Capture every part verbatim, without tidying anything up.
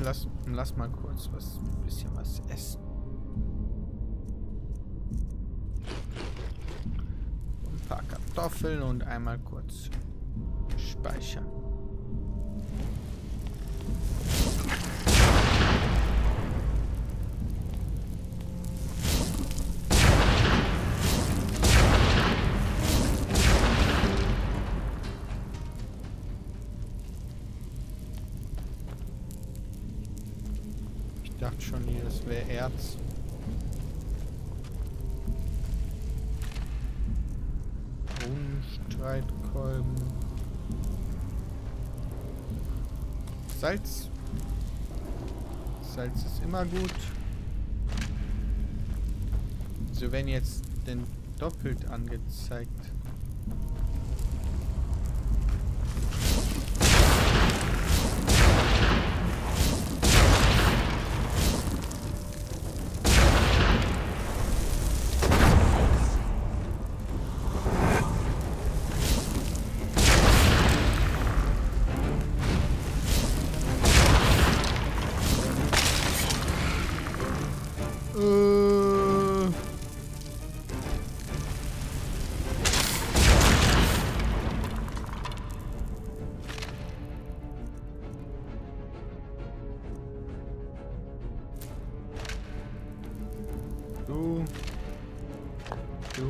lass, lass mal kurz was, ein bisschen was essen. Ein paar Kartoffeln und einmal kurz speichern. Ich dachte schon hier, das wäre Erz. Streitkolben. Salz. Salz ist immer gut. So, wenn jetzt denn doppelt angezeigt. Du. Du.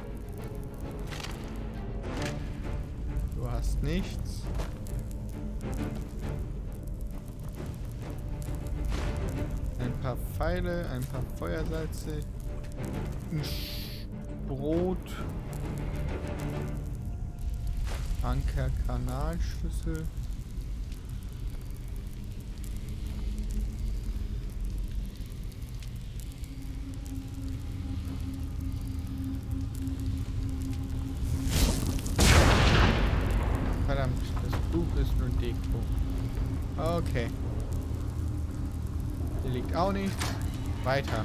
Du hast nichts. Ein paar Pfeile, ein paar Feuersalze. Ein Brot. Anker-Kanalschlüssel. Verdammt, das Buch ist nur Deko. Okay. Hier liegt auch nichts. Weiter.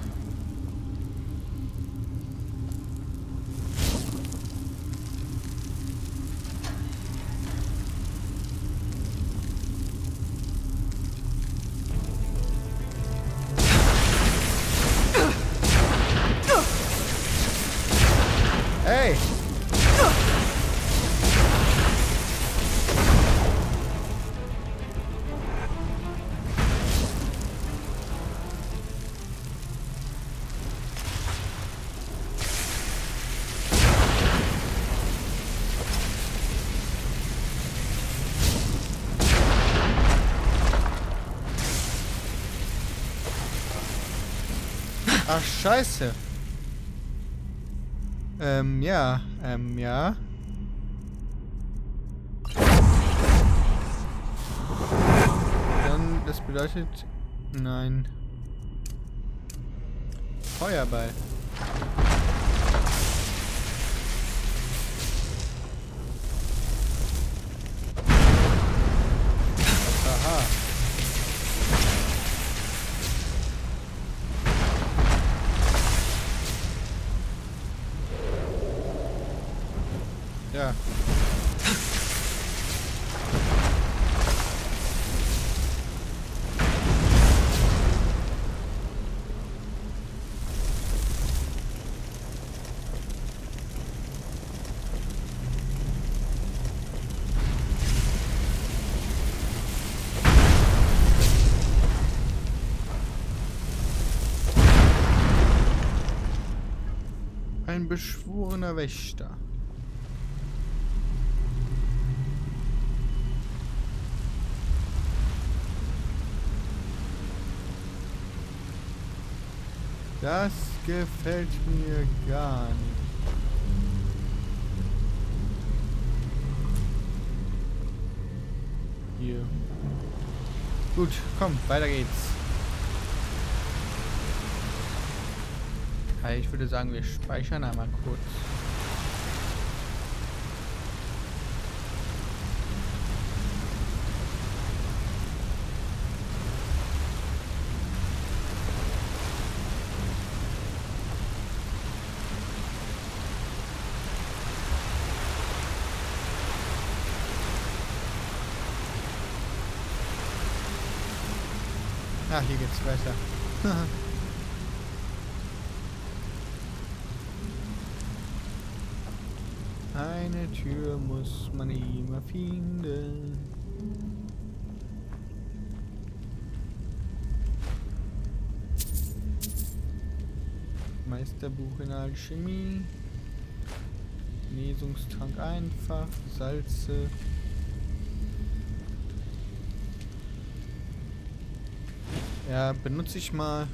Hey! Ach, scheiße. Ähm, ja. Ähm, ja. Dann, das bedeutet... Nein. Feuerball. Aha. Ja. Ein beschworener Wächter. Das gefällt mir gar nicht. Hier. Gut, komm, weiter geht's. Ja, ich würde sagen, wir speichern einmal kurz. Ah, hier geht's weiter. Eine Tür muss man immer finden. Meisterbuch in Alchemie. Genesungstrank einfach. Salze. Ja, benutze ich mal.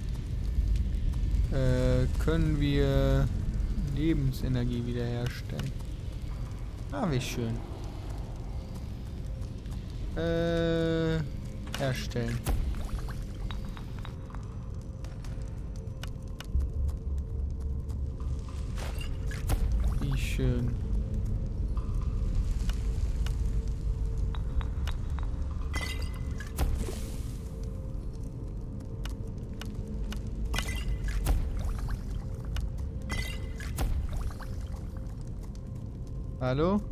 Äh, können wir Lebensenergie wiederherstellen. Ah, wie schön. Äh, herstellen. Wie schön. Hallo?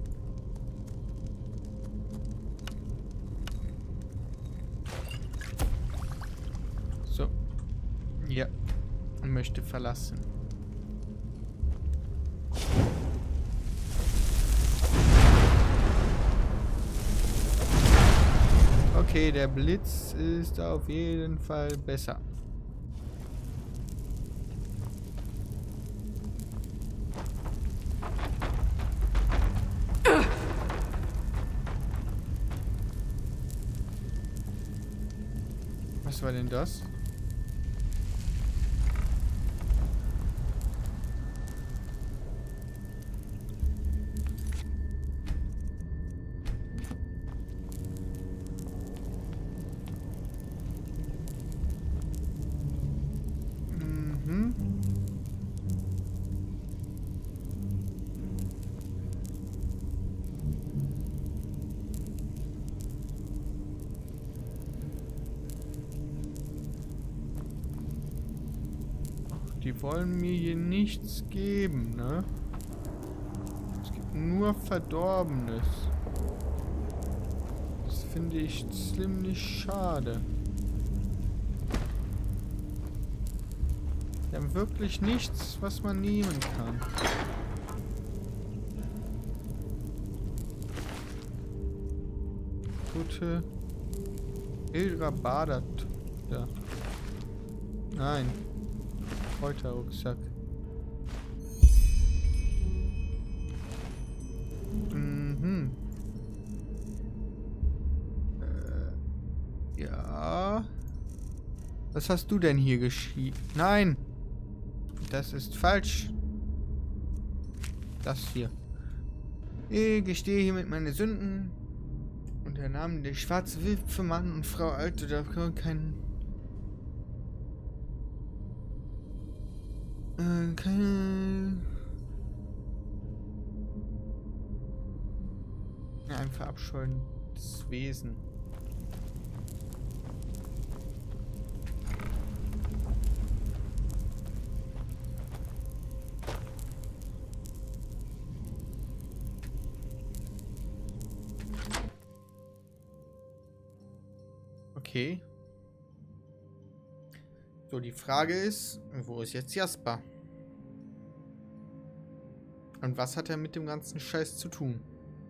So. Ja. Möchte verlassen. Okay, der Blitz ist auf jeden Fall besser. Was war denn das? Mhm. Die wollen mir hier nichts geben, ne? Es gibt nur Verdorbenes. Das finde ich ziemlich schade. Die haben wirklich nichts, was man nehmen kann. Gute Hildra badert. Ja. Nein. Kräuterrucksack. Mhm. Äh, ja. Was hast du denn hier geschrieben? Nein! Das ist falsch. Das hier. Ich gestehe hiermit meine Sünden. Und der Name der schwarze Witwe, Mann und Frau Alte, da kann kein... Äh, keine... Ja, ein verabscheuendes Wesen. Okay. So, die Frage ist, wo ist jetzt Jasper? Und was hat er mit dem ganzen Scheiß zu tun?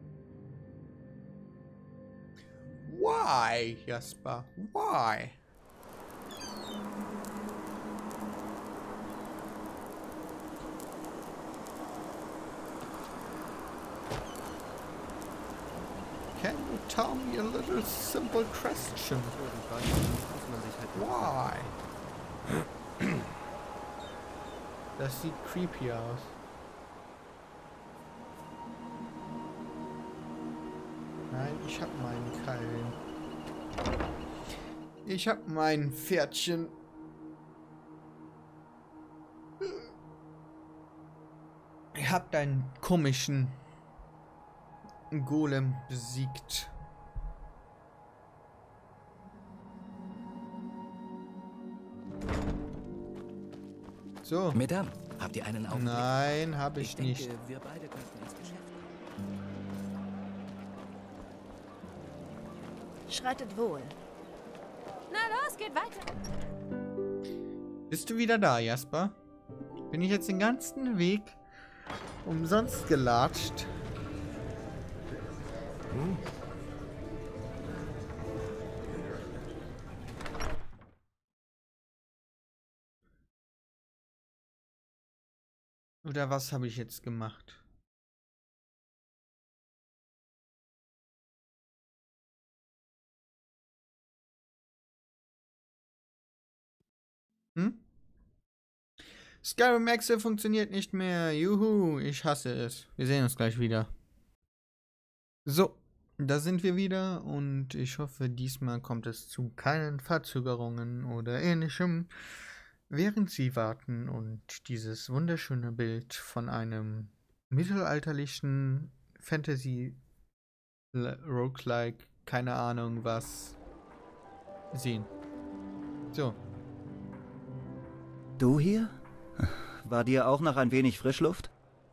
Why, Jasper? Why? Can you tell me a little simple question? Why? Das sieht creepy aus. Nein, ich hab meinen Kallen. Ich hab mein Pferdchen. Ich hab deinen komischen Golem besiegt. So. Madame, habt ihr einen Augenblick? Nein, habe ich, ich nicht. Denke, wir beide könnten ins Geschäft. Schreitet wohl. Na los, Es geht weiter. Bist du wieder da, Jasper? Bin ich jetzt den ganzen Weg umsonst gelatscht? Hm. Oder was habe ich jetzt gemacht? Hm? Skyrim Excel funktioniert nicht mehr. Juhu, ich hasse es. Wir sehen uns gleich wieder. So, da sind wir wieder und ich hoffe, diesmal kommt es zu keinen Verzögerungen oder ähnlichem, während Sie warten und dieses wunderschöne Bild von einem mittelalterlichen Fantasy Roguelike, keine Ahnung was, sehen. So. Du hier? War dir auch noch ein wenig Frischluft?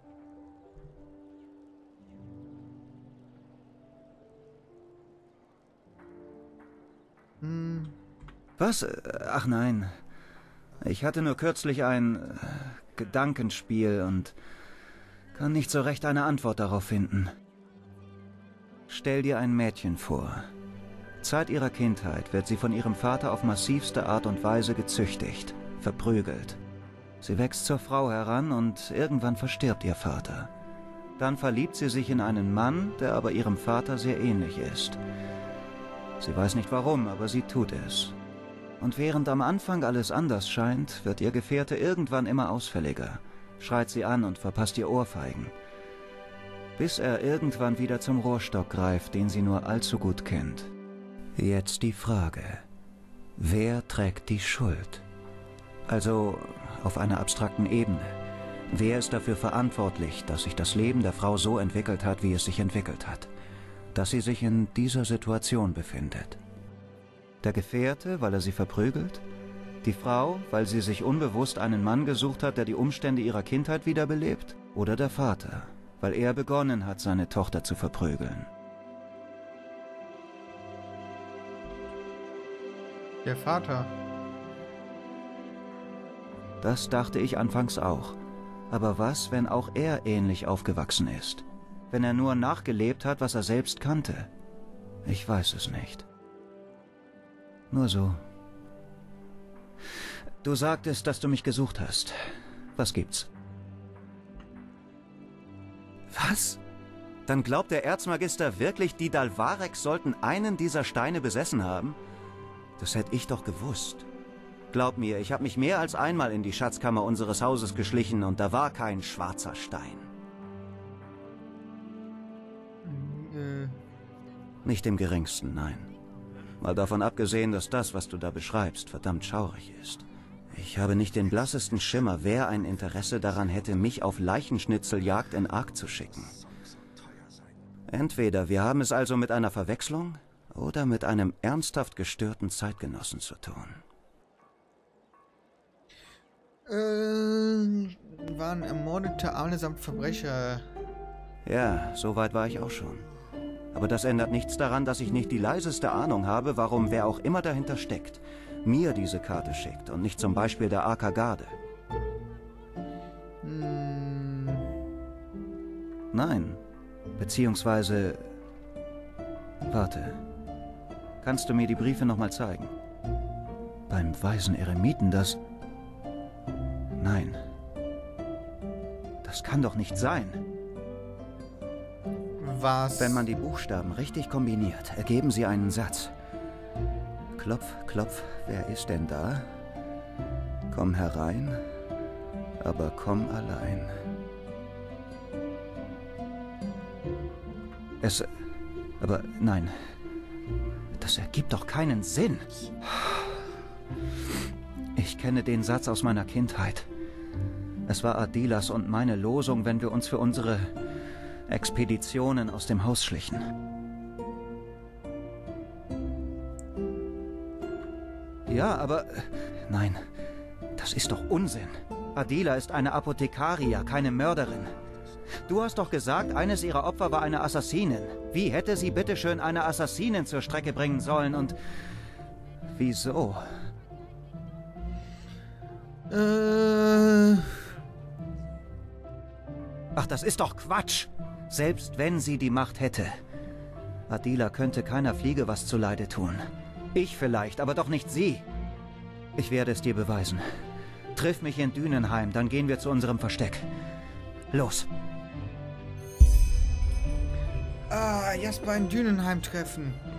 Hm. Was? Ach nein. Ich hatte nur kürzlich ein äh, Gedankenspiel und kann nicht so recht eine Antwort darauf finden. Stell dir ein Mädchen vor. Zeit ihrer Kindheit wird sie von ihrem Vater auf massivste Art und Weise gezüchtigt, verprügelt. Sie wächst zur Frau heran und irgendwann verstirbt ihr Vater. Dann verliebt sie sich in einen Mann, der aber ihrem Vater sehr ähnlich ist. Sie weiß nicht warum, aber sie tut es. Und während am Anfang alles anders scheint, wird ihr Gefährte irgendwann immer ausfälliger, schreit sie an und verpasst ihr Ohrfeigen. Bis er irgendwann wieder zum Rohrstock greift, den sie nur allzu gut kennt. Jetzt die Frage, wer trägt die Schuld? Also auf einer abstrakten Ebene. Wer ist dafür verantwortlich, dass sich das Leben der Frau so entwickelt hat, wie es sich entwickelt hat? Dass sie sich in dieser Situation befindet? Der Gefährte, weil er sie verprügelt? Die Frau, weil sie sich unbewusst einen Mann gesucht hat, der die Umstände ihrer Kindheit wiederbelebt? Oder der Vater, weil er begonnen hat, seine Tochter zu verprügeln? Der Vater. Das dachte ich anfangs auch. Aber was, wenn auch er ähnlich aufgewachsen ist? Wenn er nur nachgelebt hat, was er selbst kannte? Ich weiß es nicht. Nur so. Du sagtest, dass du mich gesucht hast. Was gibt's? Was? Dann glaubt der Erzmagister wirklich, die Dalvarex sollten einen dieser Steine besessen haben? Das hätte ich doch gewusst. Glaub mir, ich habe mich mehr als einmal in die Schatzkammer unseres Hauses geschlichen und da war kein schwarzer Stein. Äh. Nicht im geringsten, nein. Mal davon abgesehen, dass das, was du da beschreibst, verdammt schaurig ist. Ich habe nicht den blassesten Schimmer, wer ein Interesse daran hätte, mich auf Leichenschnitzeljagd in Ark zu schicken. Entweder wir haben es also mit einer Verwechslung oder mit einem ernsthaft gestörten Zeitgenossen zu tun. Äh, waren ermordete allesamt Verbrecher. Ja, so weit war ich auch schon. Aber das ändert nichts daran, dass ich nicht die leiseste Ahnung habe, warum wer auch immer dahinter steckt, mir diese Karte schickt und nicht zum Beispiel der Arker Garde. Hm. Nein, beziehungsweise... Warte. Kannst du mir die Briefe nochmal zeigen? Beim weisen Eremiten das... Nein. Das kann doch nicht sein. Was? Wenn man die Buchstaben richtig kombiniert, ergeben sie einen Satz. Klopf, klopf, wer ist denn da? Komm herein, aber komm allein. Es... Aber nein, das ergibt doch keinen Sinn. Ich kenne den Satz aus meiner Kindheit. Es war Adilas und meine Losung, wenn wir uns für unsere Expeditionen aus dem Haus schlichen. Ja, aber... Nein, das ist doch Unsinn. Adila ist eine Apothekaria, keine Mörderin. Du hast doch gesagt, eines ihrer Opfer war eine Assassinin. Wie hätte sie bitteschön eine Assassinin zur Strecke bringen sollen und... Wieso? Äh... Ach, das ist doch Quatsch. Selbst wenn sie die Macht hätte. Adila könnte keiner Fliege was zuleide tun. Ich vielleicht, aber doch nicht sie. Ich werde es dir beweisen. Triff mich in Dünenheim, dann gehen wir zu unserem Versteck. Los. Ah, Jasper in Dünenheim treffen.